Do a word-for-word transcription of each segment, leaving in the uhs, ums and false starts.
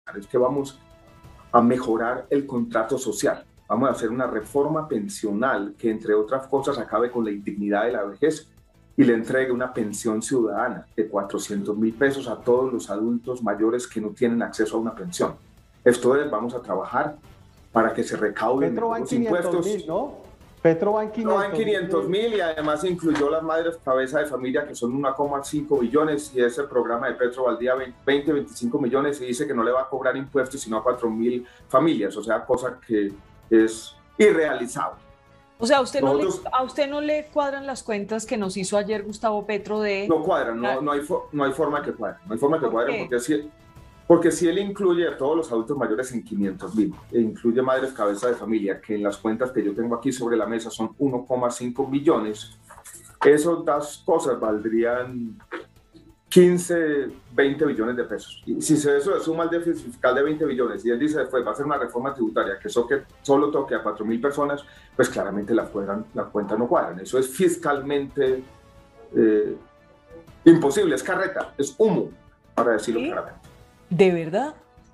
es que vamos a mejorar el contrato social. Vamos a hacer una reforma pensional que, entre otras cosas, acabe con la indignidad de la vejez y le entregue una pensión ciudadana de cuatrocientos mil pesos a todos los adultos mayores que no tienen acceso a una pensión. Esto es, vamos a trabajar para que se recauden los impuestos. Mil, ¿no? Petro va en quinientos mil y además incluyó las madres cabeza de familia, que son uno coma cinco billones, y es el programa de Petro Valdía, veinte, veinticinco millones, y dice que no le va a cobrar impuestos sino a cuatro mil familias, o sea, cosa que es irrealizable. O sea, ¿a usted, Nosotros, no le, ¿a usted no le cuadran las cuentas que nos hizo ayer Gustavo Petro de...? No cuadran, no, no, hay, no hay forma que cuadren, no hay forma que ¿Por cuadren, porque si, porque si él incluye a todos los adultos mayores en quinientos mil, e incluye madres cabeza de familia, que en las cuentas que yo tengo aquí sobre la mesa son uno coma cinco billones, esas dos cosas valdrían quince, veinte billones de pesos. Y si se eso suma al déficit fiscal de veinte billones y él dice después va a hacer una reforma tributaria que, eso que solo toque a cuatro mil personas, pues claramente la, cuadran, la cuenta no cuadran. Eso es fiscalmente eh, imposible, es carreta, es humo, para decirlo ¿Sí? claramente. ¿De verdad?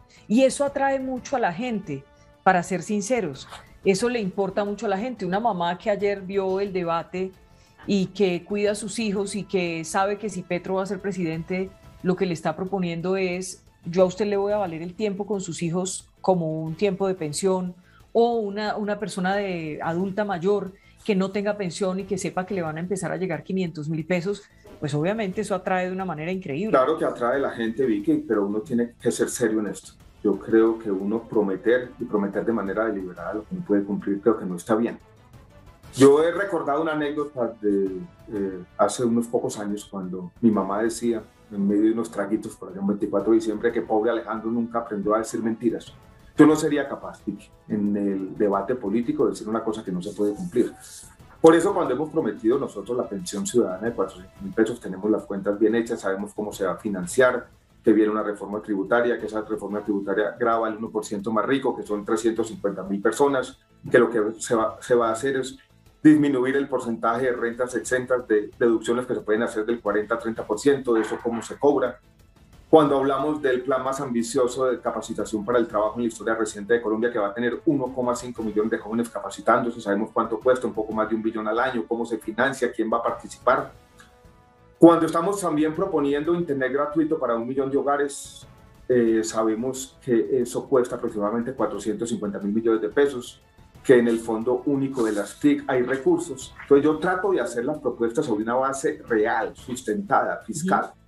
Y eso atrae mucho a la gente, para ser sinceros. Eso le importa mucho a la gente. Una mamá que ayer vio el debate y que cuida a sus hijos y que sabe que si Petro va a ser presidente, lo que le está proponiendo es, yo a usted le voy a valer el tiempo con sus hijos como un tiempo de pensión, o una, una persona de adulta mayor que no tenga pensión y que sepa que le van a empezar a llegar quinientos mil pesos, pues obviamente eso atrae de una manera increíble. Claro que atrae a la gente, Vicky, pero uno tiene que ser serio en esto. Yo creo que uno prometer y prometer de manera deliberada lo que no puede cumplir, creo que no está bien. Yo he recordado una anécdota de eh, hace unos pocos años, cuando mi mamá decía, en medio de unos traguitos por allá un veinticuatro de diciembre, que pobre Alejandro nunca aprendió a decir mentiras. Yo no sería capaz, Vicky, en el debate político de decir una cosa que no se puede cumplir. Por eso, cuando hemos prometido nosotros la pensión ciudadana de cuatrocientos mil pesos, tenemos las cuentas bien hechas, sabemos cómo se va a financiar, que viene una reforma tributaria, que esa reforma tributaria grava el uno por ciento más rico, que son trescientas cincuenta mil personas, que lo que se va, se va a hacer es disminuir el porcentaje de rentas exentas, de deducciones que se pueden hacer del cuarenta a treinta por ciento, de eso cómo se cobra. Cuando hablamos del plan más ambicioso de capacitación para el trabajo en la historia reciente de Colombia, que va a tener uno coma cinco millones de jóvenes capacitándose, sabemos cuánto cuesta, un poco más de un billón al año, cómo se financia, quién va a participar. Cuando estamos también proponiendo internet gratuito para un millón de hogares, eh, sabemos que eso cuesta aproximadamente cuatrocientos cincuenta mil millones de pesos, que en el Fondo Único de las T I C hay recursos. Entonces yo trato de hacer las propuestas sobre una base real, sustentada, fiscal. Uh-huh.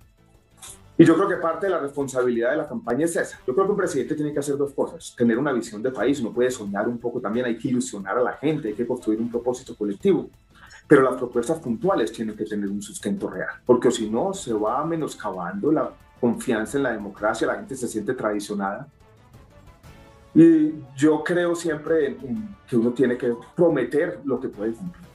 Y yo creo que parte de la responsabilidad de la campaña es esa. Yo creo que un presidente tiene que hacer dos cosas: tener una visión de país, uno puede soñar un poco también, hay que ilusionar a la gente, hay que construir un propósito colectivo, pero las propuestas puntuales tienen que tener un sustento real, porque si no se va menoscabando la confianza en la democracia, la gente se siente traicionada. Y yo creo siempre en, en que uno tiene que prometer lo que puede cumplir.